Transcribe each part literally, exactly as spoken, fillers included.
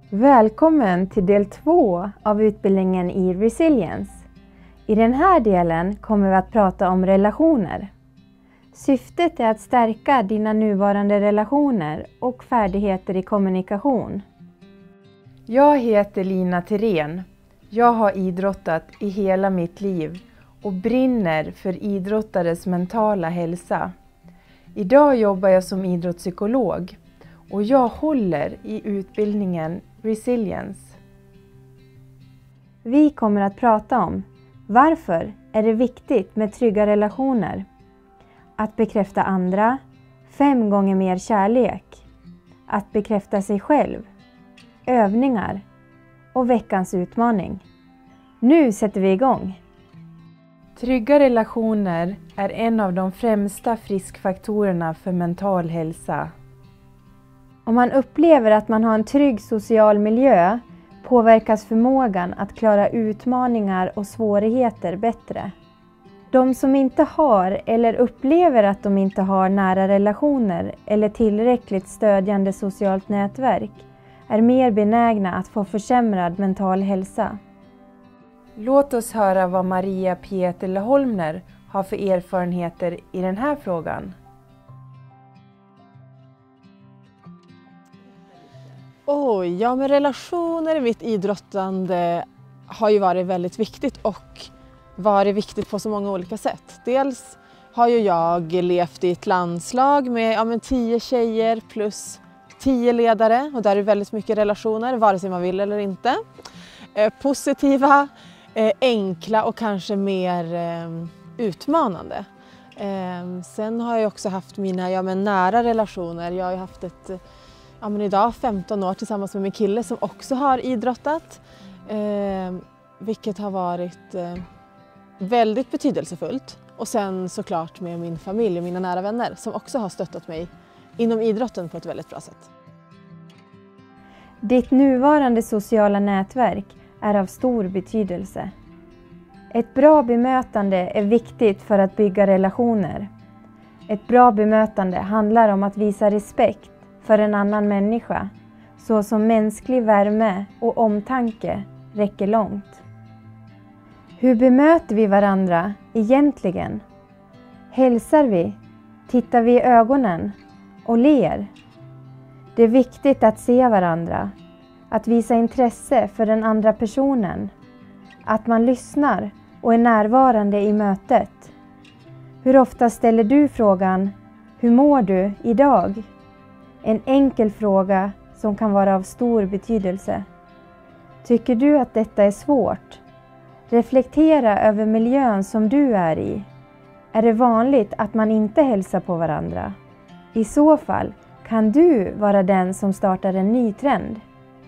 Välkommen till del två av utbildningen i Resilience. I den här delen kommer vi att prata om relationer. Syftet är att stärka dina nuvarande relationer och färdigheter i kommunikation. Jag heter Lina Thirén. Jag har idrottat i hela mitt liv och brinner för idrottares mentala hälsa. Idag jobbar jag som idrottspsykolog och jag håller i utbildningen Resilience. Vi kommer att prata om varför är det viktigt med trygga relationer, att bekräfta andra, fem gånger mer kärlek, att bekräfta sig själv, övningar och veckans utmaning. Nu sätter vi igång! Trygga relationer är en av de främsta friskfaktorerna för mental hälsa. Om man upplever att man har en trygg social miljö påverkas förmågan att klara utmaningar och svårigheter bättre. De som inte har eller upplever att de inte har nära relationer eller tillräckligt stödjande socialt nätverk är mer benägna att få försämrad mental hälsa. Låt oss höra vad Maria Pietilä-Holmner har för erfarenheter i den här frågan. Oj, ja men relationer i mitt idrottande har ju varit väldigt viktigt och varit viktigt på så många olika sätt. Dels har ju jag levt i ett landslag med ja, men tio tjejer plus tio ledare och där är det väldigt mycket relationer, vare sig man vill eller inte. Eh, positiva, eh, enkla och kanske mer eh, utmanande. Eh, sen har jag också haft mina ja, men nära relationer. Jag har ju haft ett Ja, men idag femton år tillsammans med min kille som också har idrottat. Eh, vilket har varit eh, väldigt betydelsefullt. Och sen såklart med min familj och mina nära vänner som också har stöttat mig inom idrotten på ett väldigt bra sätt. Ditt nuvarande sociala nätverk är av stor betydelse. Ett bra bemötande är viktigt för att bygga relationer. Ett bra bemötande handlar om att visa respekt för en annan människa, så som mänsklig värme och omtanke räcker långt. Hur bemöter vi varandra egentligen? Hälsar vi? Tittar vi i ögonen? Och ler? Det är viktigt att se varandra, att visa intresse för den andra personen, att man lyssnar och är närvarande i mötet. Hur ofta ställer du frågan, hur mår du idag? En enkel fråga som kan vara av stor betydelse. Tycker du att detta är svårt? Reflektera över miljön som du är i. Är det vanligt att man inte hälsar på varandra? I så fall kan du vara den som startar en ny trend.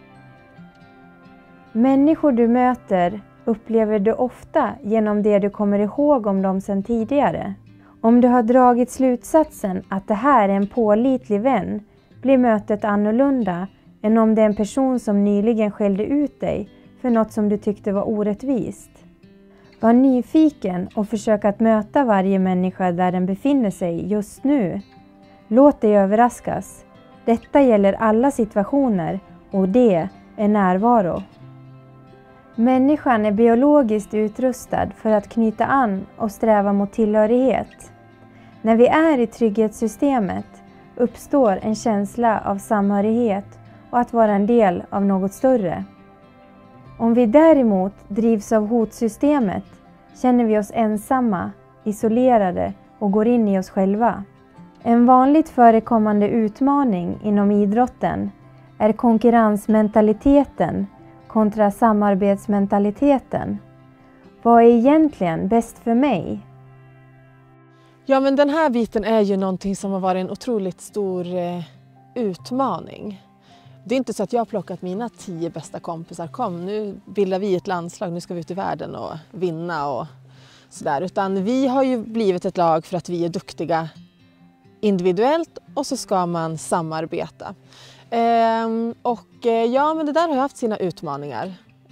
Människor du möter upplever du ofta genom det du kommer ihåg om dem sedan tidigare. Om du har dragit slutsatsen att det här är en pålitlig vän blir mötet annorlunda än om det är en person som nyligen skällde ut dig för något som du tyckte var orättvist. Var nyfiken och försök att möta varje människa där den befinner sig just nu. Låt dig överraskas. Detta gäller alla situationer och det är närvaro. Människan är biologiskt utrustad för att knyta an och sträva mot tillhörighet. När vi är i trygghetssystemet uppstår en känsla av samhörighet och att vara en del av något större. Om vi däremot drivs av hotsystemet känner vi oss ensamma, isolerade och går in i oss själva. En vanligt förekommande utmaning inom idrotten är konkurrensmentaliteten kontra samarbetsmentaliteten. Vad är egentligen bäst för mig? Ja, men den här biten är ju någonting som har varit en otroligt stor eh, utmaning. Det är inte så att jag har plockat mina tio bästa kompisar. Kom, nu bildar vi ett landslag, nu ska vi ut i världen och vinna och sådär. Utan vi har ju blivit ett lag för att vi är duktiga individuellt och så ska man samarbeta. Ehm, och ja, men det där har ju haft sina utmaningar.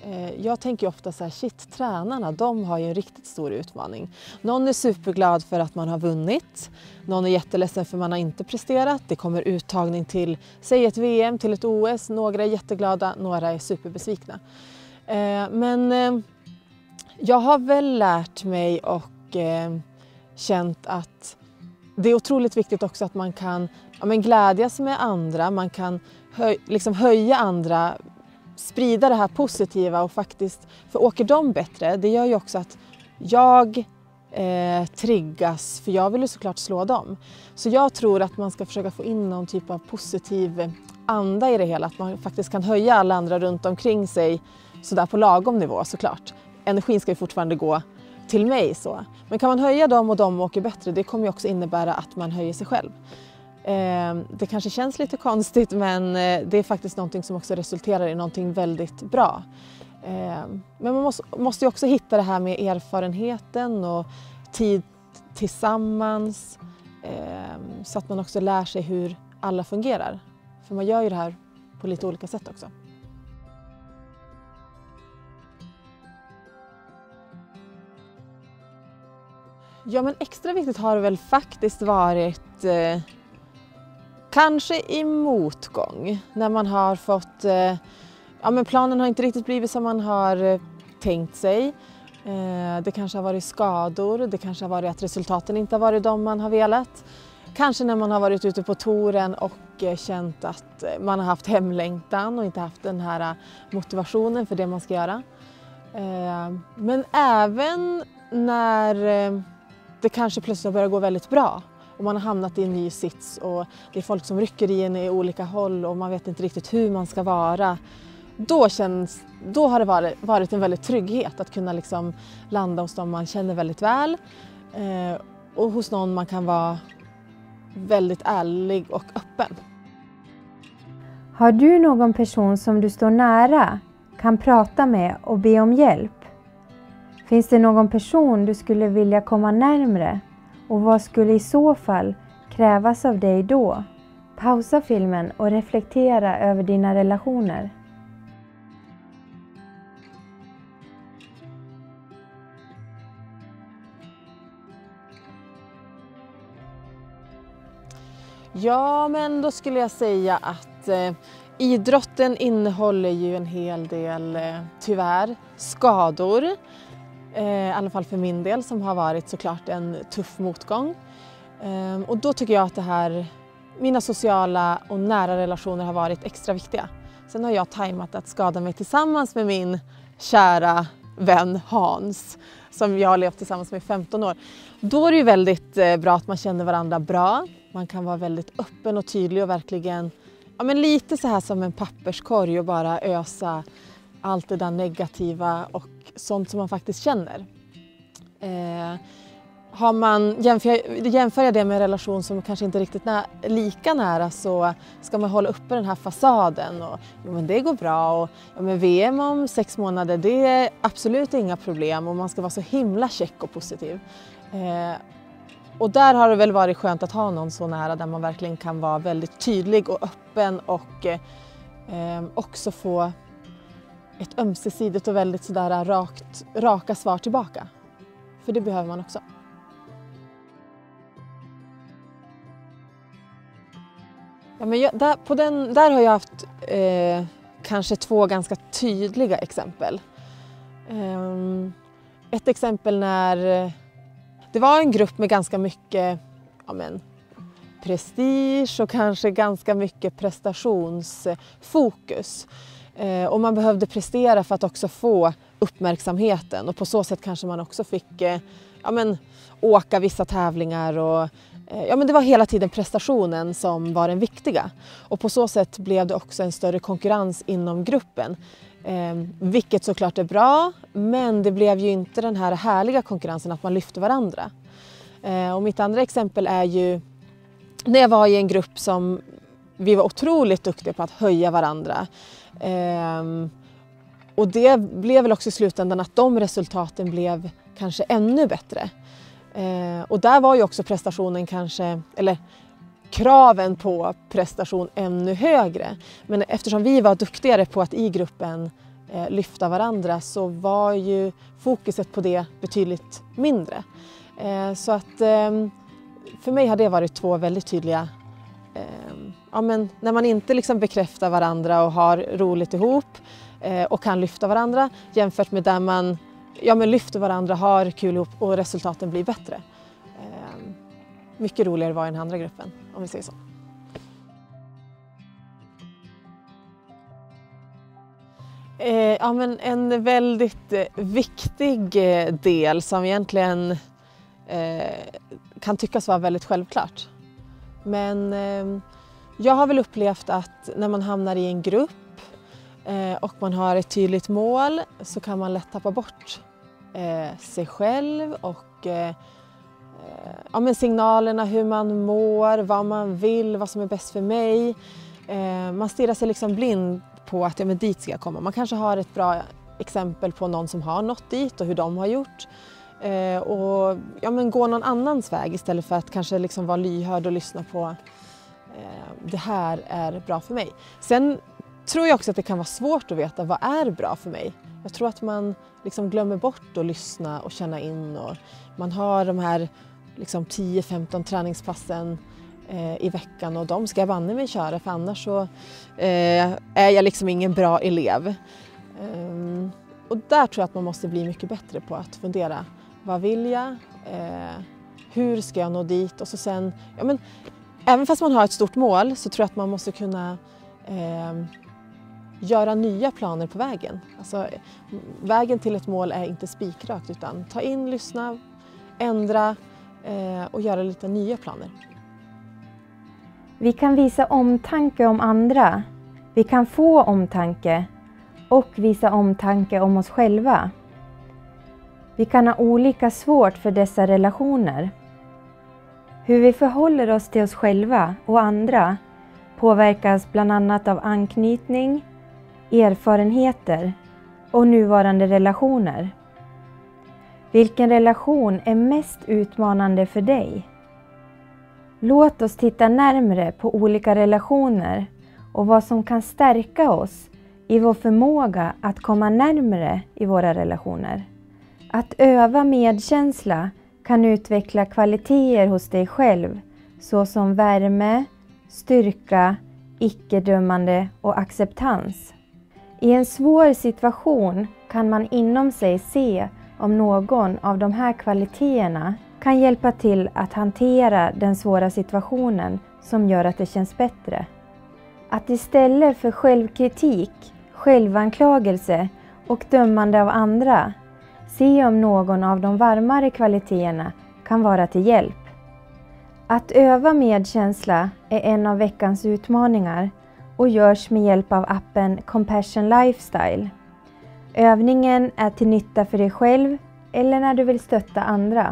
Jag tänker ofta så här, shit, tränarna, de har ju en riktigt stor utmaning. Någon är superglad för att man har vunnit, någon är jätteledsen för att man har inte presterat. Det kommer uttagning till, säg ett V M, till ett O S, några är jätteglada, några är superbesvikna. Men jag har väl lärt mig och känt att det är otroligt viktigt också att man kan ja, men glädjas med andra, man kan höj, liksom höja andra, sprida det här positiva och faktiskt, för åker de bättre, det gör ju också att jag eh, triggas, för jag vill ju såklart slå dem. Så jag tror att man ska försöka få in någon typ av positiv anda i det hela, att man faktiskt kan höja alla andra runt omkring sig sådär på lagom nivå såklart. Energin ska ju fortfarande gå till mig så. Men kan man höja dem och de åker bättre, det kommer ju också innebära att man höjer sig själv. Det kanske känns lite konstigt, men det är faktiskt någonting som också resulterar i någonting väldigt bra. Men man måste, måste ju också hitta det här med erfarenheten och tid tillsammans så att man också lär sig hur alla fungerar. För man gör ju det här på lite olika sätt också. Ja, men extra viktigt har det väl faktiskt varit eh, kanske i motgång, när man har fått, eh, ja men planen har inte riktigt blivit som man har eh, tänkt sig. Eh, det kanske har varit skador, det kanske har varit att resultaten inte har varit de man har velat. Kanske när man har varit ute på touren och eh, känt att man har haft hemlängtan och inte haft den här eh, motivationen för det man ska göra. Eh, men även när eh, det kanske plötsligt börjar gå väldigt bra och man har hamnat i en ny sits och det är folk som rycker i en i olika håll och man vet inte riktigt hur man ska vara. Då, känns, då har det varit, varit en väldigt trygghet att kunna liksom landa hos dem man känner väldigt väl eh, och hos någon man kan vara väldigt ärlig och öppen. Har du någon person som du står nära, kan prata med och be om hjälp? Finns det någon person du skulle vilja komma närmare? Och vad skulle i så fall krävas av dig då? Pausa filmen och reflektera över dina relationer. Ja, men då skulle jag säga att eh, idrotten innehåller ju en hel del, eh, tyvärr, skador. I alla fall för min del, som har varit såklart en tuff motgång. Och då tycker jag att det här, mina sociala och nära relationer har varit extra viktiga. Sen har jag tajmat att skada mig tillsammans med min kära vän Hans, som jag har levt tillsammans med i femton år. Då är det ju väldigt bra att man känner varandra bra. Man kan vara väldigt öppen och tydlig och verkligen, ja men lite så här som en papperskorg och bara ösa allt det där negativa och sånt som man faktiskt känner. Eh, har man, jämför, jämför jag det med en relation som kanske inte är riktigt nä, lika nära, så ska man hålla uppe den här fasaden. Och, jo, men det går bra och ja, men V M om sex månader, det är absolut inga problem och man ska vara så himla check och positiv. Eh, och där har det väl varit skönt att ha någon så nära där man verkligen kan vara väldigt tydlig och öppen och eh, också få ett ömsesidigt och väldigt sådär rakt, raka svar tillbaka. För det behöver man också. Ja, men jag, där, på den, där har jag haft eh, kanske två ganska tydliga exempel. Um, ett exempel när eh, det var en grupp med ganska mycket ja, men, prestige och kanske ganska mycket prestationsfokus. Eh, och man behövde prestera för att också få uppmärksamheten och på så sätt kanske man också fick eh, ja, men, åka vissa tävlingar och ja, men det var hela tiden prestationen som var den viktiga. Och på så sätt blev det också en större konkurrens inom gruppen. Eh, vilket såklart är bra, men det blev ju inte den här härliga konkurrensen att man lyfte varandra. Eh, och mitt andra exempel är ju när jag var i en grupp som vi var otroligt duktiga på att höja varandra. Eh, och det blev väl också i slutändan att de resultaten blev kanske ännu bättre. Eh, och där var ju också prestationen kanske, eller kraven på prestation ännu högre. Men eftersom vi var duktigare på att i gruppen eh, lyfta varandra så var ju fokuset på det betydligt mindre. Eh, så att eh, för mig har det varit två väldigt tydliga, eh, ja, men när man inte liksom bekräftar varandra och har roligt ihop eh, och kan lyfta varandra jämfört med där man ja, men lyfter varandra, har kul ihop och resultaten blir bättre. Eh, mycket roligare var i den andra gruppen, om vi säger så. Eh, ja, men en väldigt eh, viktig eh, del som egentligen eh, kan tyckas vara väldigt självklart. Men eh, jag har väl upplevt att när man hamnar i en grupp eh, och man har ett tydligt mål så kan man lätt tappa bort eh, sig själv och eh, ja, men signalerna, hur man mår, vad man vill, vad som är bäst för mig. Eh, man stirrar sig liksom blind på att ja, men dit ska jag komma. Man kanske har ett bra exempel på någon som har nått dit och hur de har gjort. Eh, och ja, men gå någon annans väg istället för att kanske liksom vara lyhörd och lyssna på eh, det här är bra för mig. Sen tror jag också att det kan vara svårt att veta vad är bra för mig. Jag tror att man liksom glömmer bort att lyssna och känna in. Och man har de här liksom tio femton träningspassen eh, i veckan och de ska jag banne mig köra för annars så eh, är jag liksom ingen bra elev. Um, och där tror jag att man måste bli mycket bättre på att fundera. Vad vill jag? Eh, hur ska jag nå dit? Och så sen, ja men, även fast man har ett stort mål så tror jag att man måste kunna eh, göra nya planer på vägen. Alltså, vägen till ett mål är inte spikrakt utan ta in, lyssna, ändra eh, och göra lite nya planer. Vi kan visa omtanke om andra. Vi kan få omtanke och visa omtanke om oss själva. Vi kan ha olika svårt för dessa relationer. Hur vi förhåller oss till oss själva och andra påverkas bland annat av anknytning, erfarenheter och nuvarande relationer. Vilken relation är mest utmanande för dig? Låt oss titta närmare på olika relationer och vad som kan stärka oss i vår förmåga att komma närmare i våra relationer. Att öva medkänsla kan utveckla kvaliteter hos dig själv såsom värme, styrka, icke-dömande och acceptans. I en svår situation kan man inom sig se om någon av de här kvaliteterna kan hjälpa till att hantera den svåra situationen som gör att det känns bättre. Att istället för självkritik, självanklagelse och dömande av andra, se om någon av de varmare kvaliteterna kan vara till hjälp. Att öva medkänsla är en av veckans utmaningar och görs med hjälp av appen Compassion Lifestyle. Övningen är till nytta för dig själv eller när du vill stötta andra.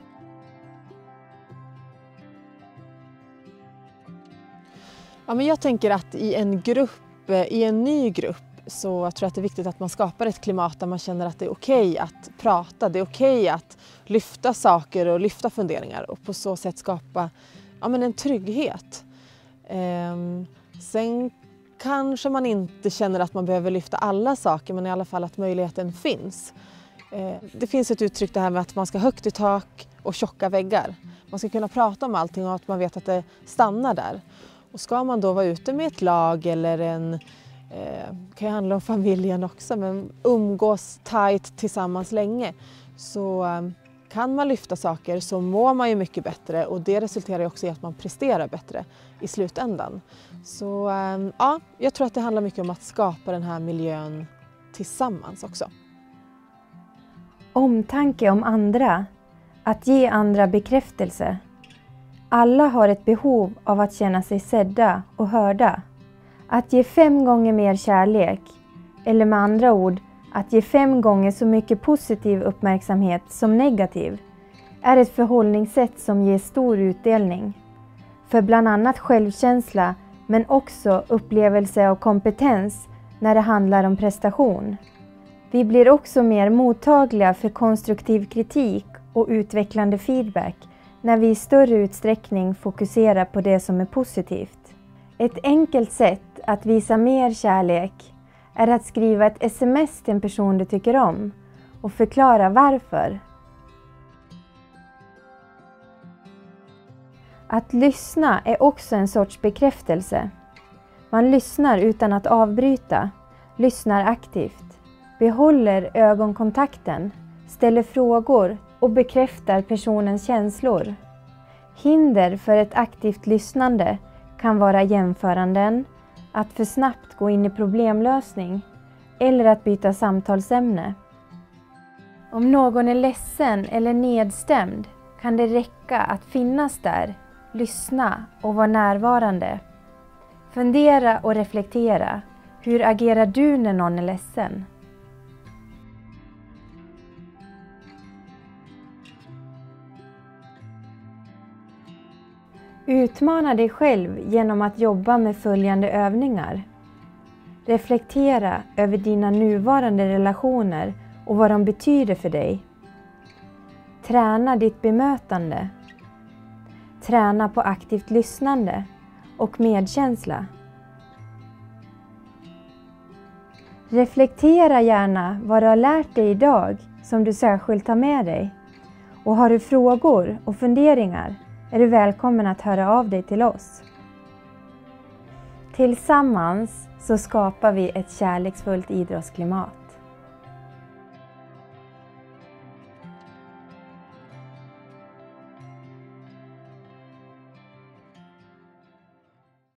Ja, men jag tänker att i en grupp, i en ny grupp, så jag tror jag att det är viktigt att man skapar ett klimat där man känner att det är okej att prata, det är okej att lyfta saker och lyfta funderingar och på så sätt skapa ja, men en trygghet. Ehm, sen kanske man inte känner att man behöver lyfta alla saker, men i alla fall att möjligheten finns. Ehm, det finns ett uttryck det här med att man ska ha högt i tak och tjocka väggar. Man ska kunna prata om allting och att man vet att det stannar där. Och ska man då vara ute med ett lag eller en Eh, kan ju handla om familjen också, men umgås tajt tillsammans länge så eh, kan man lyfta saker så mår man ju mycket bättre och det resulterar ju också i att man presterar bättre i slutändan. Så eh, ja, jag tror att det handlar mycket om att skapa den här miljön tillsammans också. Omtanke om andra, att ge andra bekräftelse. Alla har ett behov av att känna sig sedda och hörda. Att ge fem gånger mer kärlek, eller med andra ord, att ge fem gånger så mycket positiv uppmärksamhet som negativ, är ett förhållningssätt som ger stor utdelning. För bland annat självkänsla, men också upplevelse av kompetens när det handlar om prestation. Vi blir också mer mottagliga för konstruktiv kritik och utvecklande feedback när vi i större utsträckning fokuserar på det som är positivt. Ett enkelt sätt att visa mer kärlek är att skriva ett sms till en person du tycker om och förklara varför. Att lyssna är också en sorts bekräftelse. Man lyssnar utan att avbryta, lyssnar aktivt, behåller ögonkontakten, ställer frågor och bekräftar personens känslor. Hinder för ett aktivt lyssnande kan vara jämföranden, att för snabbt gå in i problemlösning eller att byta samtalsämne. Om någon är ledsen eller nedstämd kan det räcka att finnas där, lyssna och vara närvarande. Fundera och reflektera. Hur agerar du när någon är ledsen? Utmana dig själv genom att jobba med följande övningar. Reflektera över dina nuvarande relationer och vad de betyder för dig. Träna ditt bemötande. Träna på aktivt lyssnande och medkänsla. Reflektera gärna vad du har lärt dig idag som du särskilt tar med dig. Och har du frågor och funderingar är du välkommen att höra av dig till oss. Tillsammans så skapar vi ett kärleksfullt idrottsklimat.